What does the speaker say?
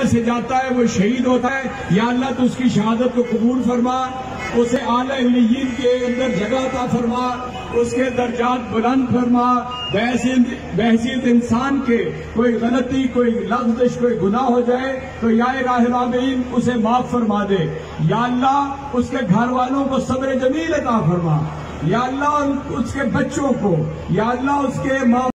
दुनिया से जाता है, वो शहीद होता है, या अल्लाह तो उसकी शहादत को कबूल फरमा, उसे आला इल्लिय्यीन के अंदर जगह अता फरमा, उसके दर्जात बुलंद फरमा, बहसीत इंसान के कोई गलती, कोई लफ्ज़, कोई गुनाह हो जाए तो या इलाही उसे माफ फरमा दे। या अल्लाह उसके घर वालों को सब्र जमील अता फरमा, या अल्लाह उसके बच्चों को, या अल्लाह उसके माँ